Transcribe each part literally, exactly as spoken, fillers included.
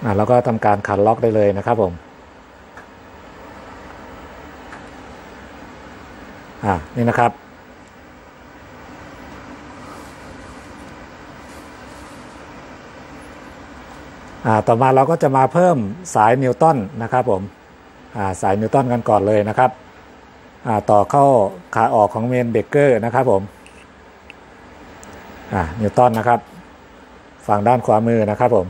อ่าแล้วก็ทำการขันล็อกได้เลยนะครับผมอ่านี่นะครับอ่าต่อมาเราก็จะมาเพิ่มสายนิวตันนะครับผมอ่าสายนิวตันกันก่อนเลยนะครับอ่าต่อเข้าขาออกของเมนเบรกเกอร์นะครับผมอ่านิวตันนะครับฝั่งด้านขวามือนะครับผม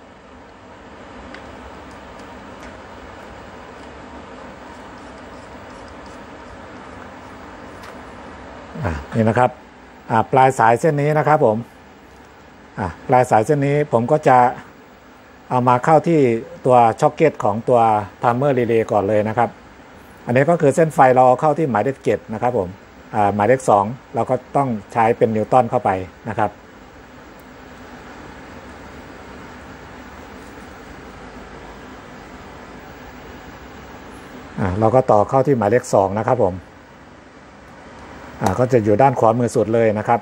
อ่านี่นะครับอ่าปลายสายเส้นนี้นะครับผมอ่าปลายสายเส้นนี้ผมก็จะเอามาเข้าที่ตัวช็อคเก็ตของตัวไทม์เมอร์รีเลย์ก่อนเลยนะครับอันนี้ก็คือเส้นไฟเราเข้าที่หมายเลขเจ็ดนะครับผมอ่าหมายเลขสองเราก็ต้องใช้เป็นนิวตันเข้าไปนะครับอ่าเราก็ต่อเข้าที่หมายเลขสองนะครับผมอ่าก็จะอยู่ด้านขวามือสุดเลยนะครับ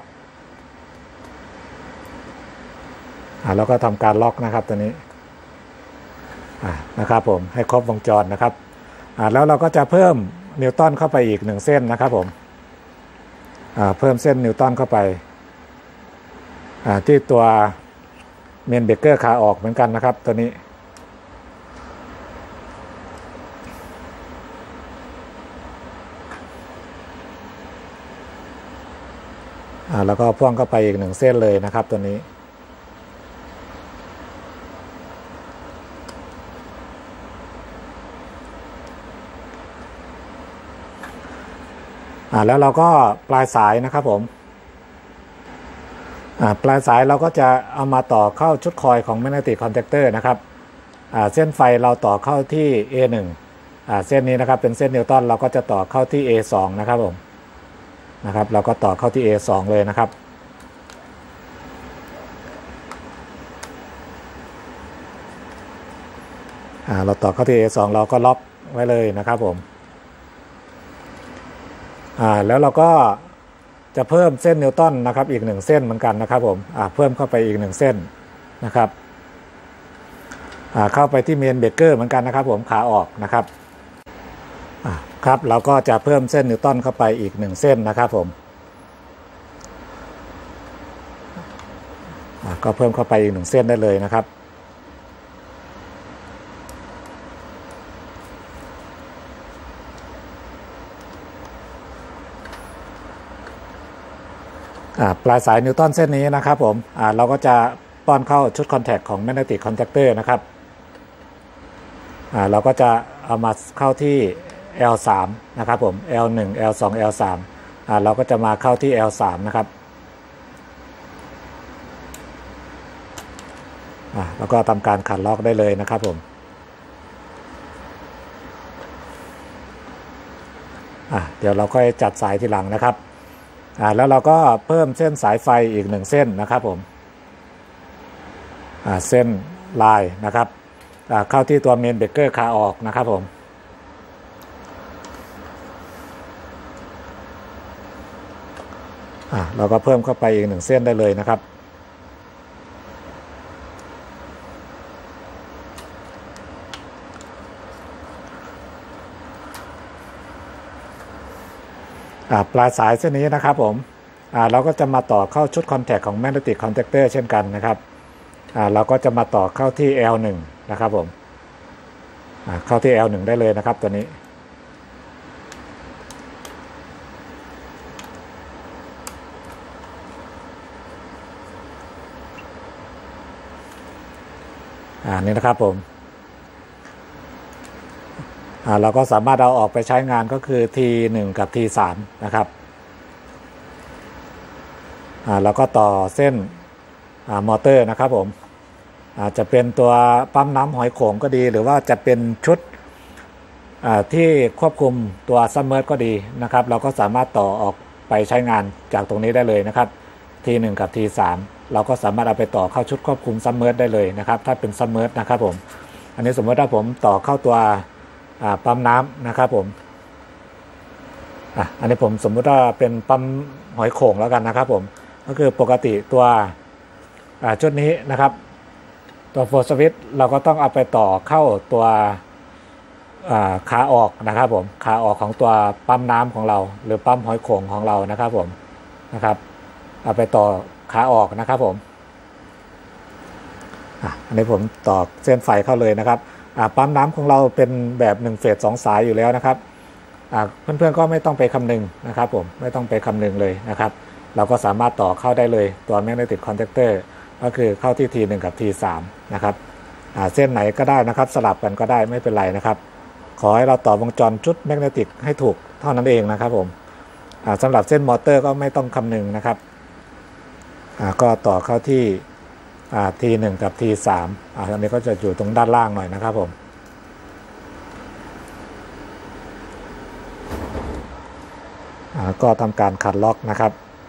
อ่าแล้วก็ทำการล็อกนะครับตัวนี้อ่านะครับผมให้ครบวงจรนะครับอ่าแล้วเราก็จะเพิ่มนิวตันเข้าไปอีกหนึ่งเส้นนะครับผมอ่าเพิ่มเส้นนิวตันเข้าไปอ่าที่ตัวเมนเบรกเกอร์ขาออกเหมือนกันนะครับตัวนี้อ่าแล้วก็พ่วงเข้าไปอีกหนึ่งเส้นเลยนะครับตัวนี้อ่าแล้วเราก็ปลายสายนะครับผมอ่าปลายสายเราก็จะเอามาต่อเข้าชุดคอยของแมกเนติกคอนแทคเตอร์นะครับอ่าเส้นไฟเราต่อเข้าที่ เอ หนึ่ง อ่าเส้นนี้นะครับเป็นเส้นนิวตันเราก็จะต่อเข้าที่ เอ สอง นะครับผมนะครับเราก็ต่อเข้าที่ เอ สอง เลยนะครับอ่าเราต่อเข้าที่ เอ สอง เราก็ล็อกไว้เลยนะครับผมอ่าแล้วเราก็จะเพิ่มเส้นนิวตันนะครับอีกหนึ่งเส้นเหมือนกันนะครับผมอ่าเพิ่มเข้าไปอีกหนึ่งเส้นนะครับอ่าเข้าไปที่เมนเบรกเกอร์เหมือนกันนะครับผมขาออกนะครับอ่าครับเราก็จะเพิ่มเส้นนิวตันเข้าไปอีกหนึ่งเส้นนะครับผมอ่าก็เพิ่มเข้าไปอีกหนึ่งเส้นได้เลยนะครับปลายสายนิวตันเส้นนี้นะครับผมเราก็จะป้อนเข้าชุดคอนแทคของแมกเนติกคอนแทคเตอร์นะครับเราก็จะเอามาเข้าที่ แอล สาม นะครับผม แอล หนึ่ง แอล สอง แอล สาม เราก็จะมาเข้าที่ แอล สาม นะครับแล้วก็ทำการขันล็อกได้เลยนะครับผมเดี๋ยวเราก็จัดสายทีหลังนะครับอ่าแล้วเราก็เพิ่มเส้นสายไฟอีกหนึ่งเส้นนะครับผมอ่าเส้นลายนะครับอ่าเข้าที่ตัวเมนเบรกเกอร์ขาออกนะครับผมอ่าเราก็เพิ่มเข้าไปอีกหนึ่งเส้นได้เลยนะครับปลายสายเส้นนี้นะครับผมเราก็จะมาต่อเข้าชุดคอนแทคของแมกเนติกคอนแทคเตอร์เช่นกันนะครับเราก็จะมาต่อเข้าที่ แอล หนึ่ง นะครับผมเข้าที่ แอล หนึ่ง ได้เลยนะครับตัวนี้อ่านี่นะครับผมเราก็สามารถเอาออกไปใช้งานก็คือ ที หนึ่ง กับ ที สาม นะครับเราก็ต่อเส้นมอเตอร์นะครับผมอาจจะเป็นตัวปั๊มน้ำหอยโขงก็ดีหรือว่าจะเป็นชุดที่ควบคุมตัวซัมเมอร์ก็ดีนะครับเราก็สามารถต่อออกไปใช้งานจากตรงนี้ได้เลยนะครับ ที หนึ่ง กับ ที สาม เราก็สามารถเอาไปต่อเข้าชุดควบคุมซัมเมอร์ได้เลยนะครับถ้าเป็นซัมเมอร์นะครับผมอันนี้สมมติถ้าผมต่อเข้าตัวปั๊มน้ำนะครับผมอ่ะอันนี้ผมสมมุติว่าเป็นปั๊มหอยโข่งแล้วกันนะครับผมก็คือปกติตัวชุดนี้นะครับตัวโฟล์สวิตช์เราก็ต้องเอาไปต่อเข้าตัวขาออกนะครับผมขาออกของตัวปั๊มน้ำของเราหรือปั๊มหอยโข่งของเรานะครับผมนะครับเอาไปต่อขาออกนะครับผมอันนี้ผมต่อเส้นไฟเข้าเลยนะครับปั๊มน้ำของเราเป็นแบบหนึ่งเฟสสองสายอยู่แล้วนะครับเพื่อนๆก็ไม่ต้องไปคำนึงนะครับผมไม่ต้องไปคำนึงเลยนะครับเราก็สามารถต่อเข้าได้เลยตัวแมกเนติกคอนแทคเตอร์ก็คือเข้าที่ ที หนึ่ง กับ ที สาม นะครับเส้นไหนก็ได้นะครับสลับกันก็ได้ไม่เป็นไรนะครับขอให้เราต่อวงจรชุดแมกเนติกให้ถูกเท่านั้นเองนะครับผมสำหรับเส้นมอเตอร์ก็ไม่ต้องคำนึงนะครับก็ต่อเข้าที่ ที หนึ่ง กับ ที สาม อันนี้ก็จะอยู่ตรงด้านล่างหน่อยนะครับผมก็ทำการขัดล็อกนะครับ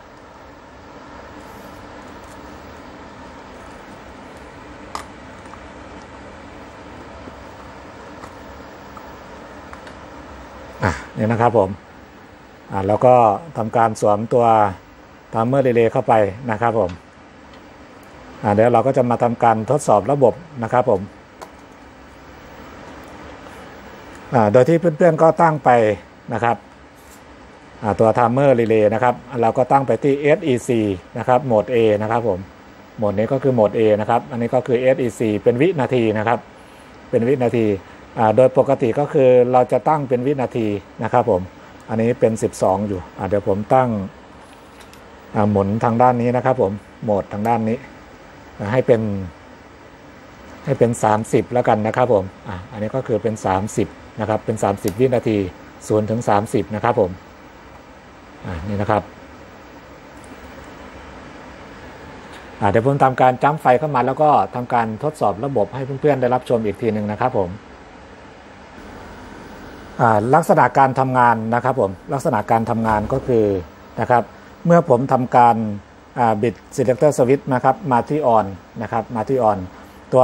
อ่ะนี่นะครับผมอ่าแล้วก็ทำการสวมตัวไทม์เมอร์รีเลย์เข้าไปนะครับผมอ่าเดี๋ยวเราก็จะมาทำการทดสอบระบบนะครับผมอ่าโดยที่เพื่อนๆก็ตั้งไปนะครับอ่าตัวไทม์เมอร์รีเลย์นะครับเราก็ตั้งไปที่ เอส อี ซี นะครับโหมด A นะครับผมโหมดนี้ก็คือโหมด A นะครับอันนี้ก็คือ เอส อี ซี เป็นวินาทีนะครับเป็นวินาทีโดยปกติก็คือเราจะตั้งเป็นวินาทีนะครับผมอันนี้เป็นสิบสองอยู่เดี๋ยวผมตั้งหมุนทางด้านนี้นะครับผมโหมดทางด้านนี้ให้เป็นให้เป็นสามสิบแล้วกันนะครับผมอ่ะอันนี้ก็คือเป็นสามสิบนะครับเป็นสามสิบวินาทีศูนย์ถึงสามสิบนะครับผมอ่ะนี่นะครับอ่ะเดี๋ยวผมทำการจัมป์ไฟเข้ามาแล้วก็ทำการทดสอบระบบให้เพื่อนๆได้รับชมอีกทีหนึ่งนะครับผมลักษณะการทำงานนะครับผมลักษณะการทำงานก็คือนะครับเมื่อผมทำการบิด selector switch นะครับมาที่ on นะครับมาที่ on ตัว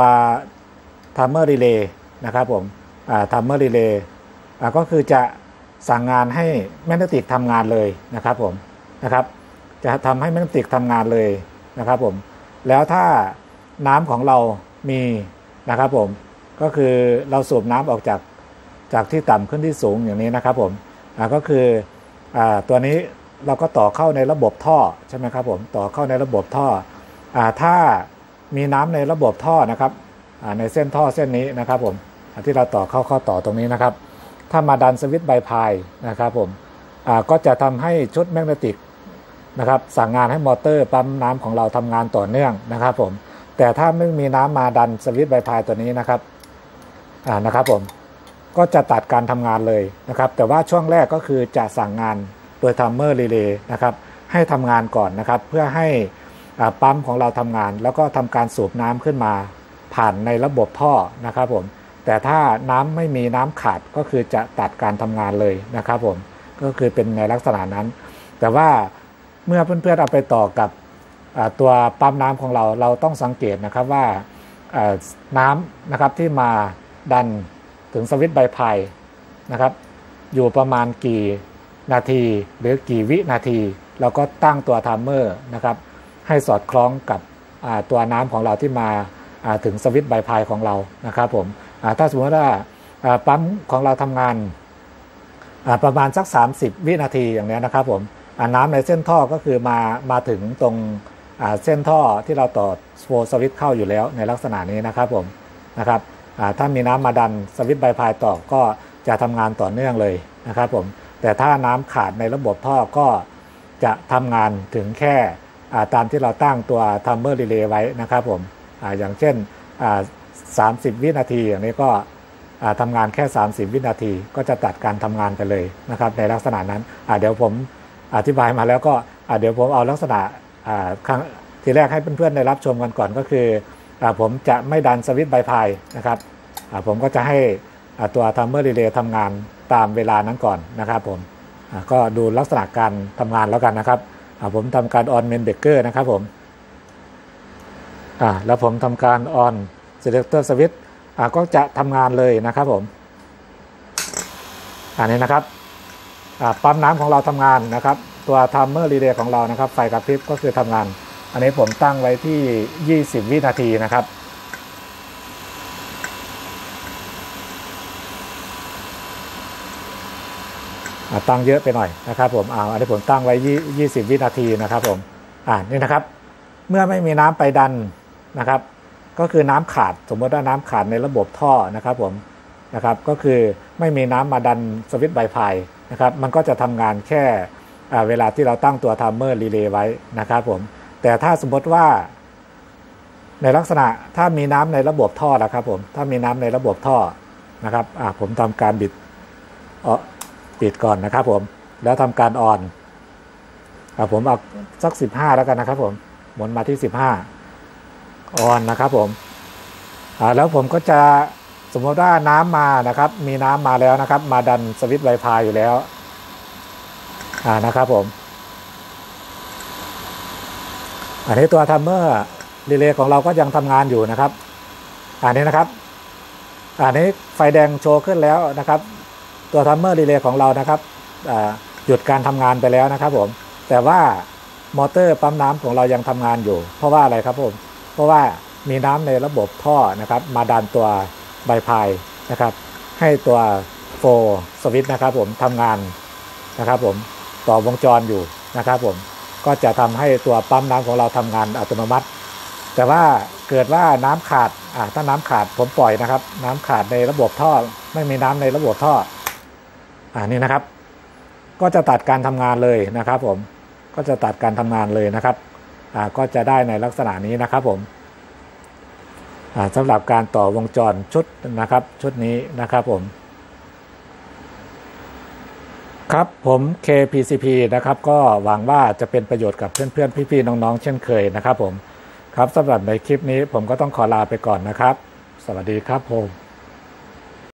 timer relay นะครับผม timer relay ก็คือจะสั่งงานให้แมกเนติกทำงานเลยนะครับผมนะครับจะทำให้แมกเนติกทำงานเลยนะครับผมแล้วถ้าน้ำของเรามีนะครับผมก็คือเราสูบน้ำออกจากจากที่ต่ำขึ้นที่สูงอย่างนี้นะครับผมก็คืออตัวนี้เราก็ต่อเข้าในระบบท่อใช่ไหมครับผมต่อเข้าในระบบท่ออถ้ามีน้ำในระบบท่อนะครับในเส้นท่อเส้นนี้นะครับผมที่เราต่อเข้าเข้าต่อตรงนี้นะครับถ้ามาดันสวิตช์ไบพายนะครับผมก็จะทำให้ชุดแมกเนติกนะครับสั่งงานให้มอเตอร์ปั๊มน้ำของเราทำงานต่อเนื่องนะครับผมแต่ถ้าไม่มีน้ำมาดันสวิตช์ไบพายตัวนี้นะครับนะครับผมก็จะตัดการทำงานเลยนะครับแต่ว่าช่วงแรกก็คือจะสั่งงานโดยไทม์เมอร์รีเลย์นะครับให้ทำงานก่อนนะครับเพื่อให้ปั๊มของเราทำงานแล้วก็ทำการสูบน้ำขึ้นมาผ่านในระบบท่อนะครับผมแต่ถ้าน้ำไม่มีน้ำขาดก็คือจะตัดการทำงานเลยนะครับผมก็คือเป็นในลักษณะนั้นแต่ว่าเมื่อเพื่อนๆเอาไปต่อกับตัวปั๊มน้ำของเราเราต้องสังเกตนะครับว่าน้ำนะครับที่มาดันถึงสวิตช์ไบพายนะครับอยู่ประมาณกี่นาทีหรือกี่วินาทีเราก็ตั้งตัวไทม์เมอร์นะครับให้สอดคล้องกับตัวน้ำของเราที่มาถึงสวิตช์ไบพายของเรานะครับผมถ้าสมมติว่าปั๊มของเราทำงานประมาณสักสามสิบวินาทีอย่างนี้นะครับผมน้ำในเส้นท่อก็คือมามาถึงตรงเส้นท่อที่เราต่อโฟล์สวิตช์เข้าอยู่แล้วในลักษณะนี้นะครับผมนะครับถ้ามีน้ำมาดันสวิตช์ไบพายต่อก็จะทำงานต่อเนื่องเลยนะครับผมแต่ถ้าน้ำขาดในระบบท่อก็จะทำงานถึงแค่ตามที่เราตั้งตัวไทม์เมอร์รีเลย์ไว้นะครับผม อ, อย่างเช่นสามสิบวินาทีอย่างนี้ก็ทำงานแค่สามสิบวินาทีก็จะตัดการทำงานไปเลยนะครับในลักษณะนั้นเดี๋ยวผมอธิบายมาแล้วก็เดี๋ยวผมเอาลักษณะครั้งทีแรกให้เพื่อนๆได้รับชมกันก่อนก็คือผมจะไม่ดันสวิตช์ไบพายนะครับผมก็จะให้ตัวไทม์เมอร์รีเลย์ทำงานตามเวลานั้นก่อนนะครับผมก็ดูลักษณะการทำงานแล้วกันนะครับผมทำการออนเมนเบรกเกอร์นะครับผมแล้วผมทำการออนเซเลคเตอร์สวิตช์ก็จะทำงานเลยนะครับผมอันนี้นะครับปั๊มน้ำของเราทำงานนะครับตัวไทม์เมอร์รีเลย์ของเรานะครับไฟกระพริบก็คือทำงานอันนี้ผมตั้งไว้ที่ยี่สิบวินาทีนะครับตั้งเยอะไปหน่อยนะครับผมอ่าอันนี้ผมตั้งไว้ยี่สิบวินาทีนะครับผมอ่านี่นะครับเมื่อไม่มีน้ำไปดันนะครับก็คือน้ำขาดสมมติว่าน้ำขาดในระบบท่อนะครับผมนะครับก็คือไม่มีน้ำมาดันสวิตช์ไบพายนะครับมันก็จะทำงานแค่เวลาที่เราตั้งตัวไทม์เมอร์รีเลย์ไว้นะครับผมแต่ถ้าสมมติว่าในลักษณะถ้ามีน้ำในระบบท่อนะครับผมถ้ามีน้ำในระบบท่อนะครับอ่าผมทำการบิดเออปิดก่อนนะครับผมแล้วทำการออนอ่าผมเอาสักสิบห้าแล้วกันนะครับผมหมุนมาที่สิบห้าออนนะครับผมอ่าแล้วผมก็จะสมมติว่าน้ำมานะครับมีน้ำมาแล้วนะครับมาดันสวิตช์ไวพายอยู่แล้วอ่านะครับผมอันนี้ตัวทัมเมอร์รีเลย์ของเราก็ยังทำงานอยู่นะครับอันนี้นะครับอันนี้ไฟแดงโชว์ขึ้นแล้วนะครับตัวทัมเมอร์รีเลย์ของเรานะครับหยุดการทำงานไปแล้วนะครับผมแต่ว่ามอเตอร์ปั๊มน้ำของเรายังทำงานอยู่เพราะว่าอะไรครับผมเพราะว่ามีน้ำในระบบท่อนะครับมาดันตัวไบพายนะครับให้ตัวโฟร์สวิตช์นะครับผมทำงานนะครับผมต่อวงจรอยู่นะครับผมก็จะทำให้ตัวปั๊มน้ำของเราทำงานอัตโนมัติแต่ว่าเกิดว่าน้ำขาดอ่าถ้าน้ำขาดผมปล่อยนะครับน้ำขาดในระบบท่อไม่มีน้ำในระบบท่ออ่านี่นะครับก็จะตัดการทำงานเลยนะครับผมก็จะตัดการทำงานเลยนะครับอ่าก็จะได้ในลักษณะนี้นะครับผมอ่าสำหรับการต่อวงจรชุดนะครับชุดนี้นะครับผมครับผม เค พี ซี พี นะครับก็หวังว่าจะเป็นประโยชน์กับเพื่อนๆพี่ๆน้องๆเช่นเคยนะครับผมครับสำหรับในคลิปนี้ผมก็ต้องขอลาไปก่อนนะครับสวัสดีครับผม